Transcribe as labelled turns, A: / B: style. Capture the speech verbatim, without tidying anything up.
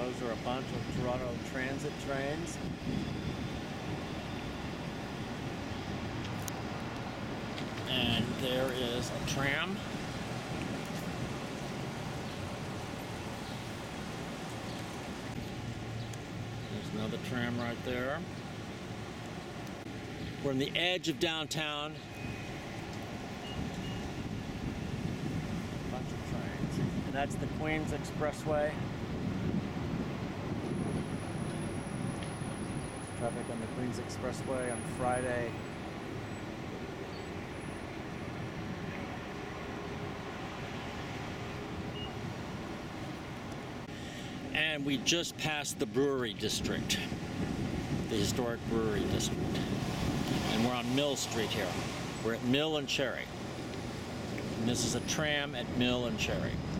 A: those are a bunch of Toronto transit trains. And there is a tram. There's another tram right there. We're on the edge of downtown. A bunch of trains. And that's the Queens Expressway. Traffic on the Queens Expressway on Friday. And we just passed the Brewery District, the historic Brewery District. And we're on Mill Street here. We're at Mill and Cherry. And this is a tram at Mill and Cherry.